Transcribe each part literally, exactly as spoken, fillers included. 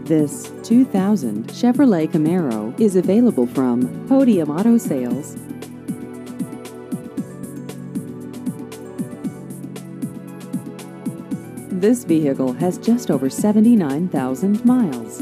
This two thousand Chevrolet Camaro is available from Podium Auto Sales. This vehicle has just over seventy-nine thousand miles.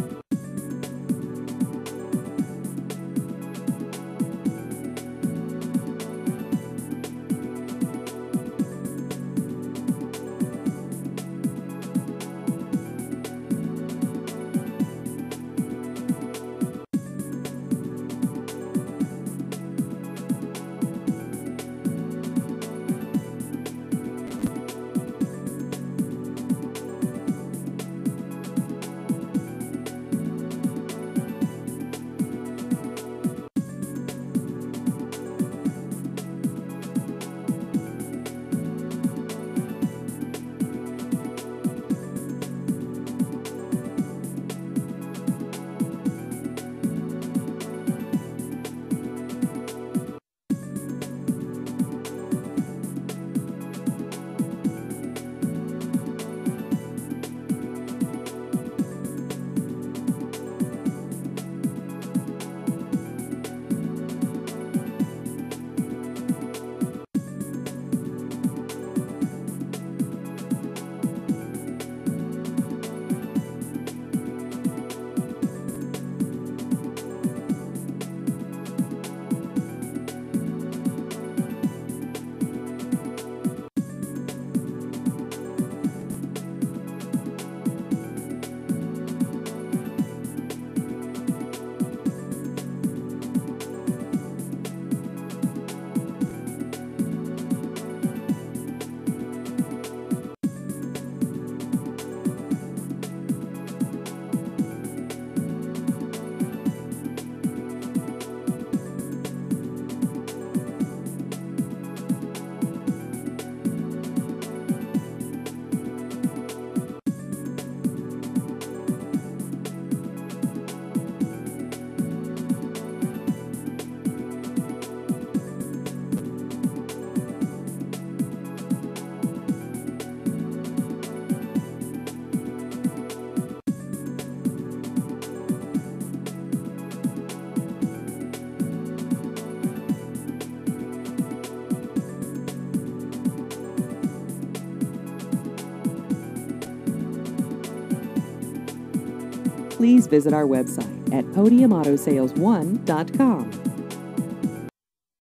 Please visit our website at podium auto sales one dot com.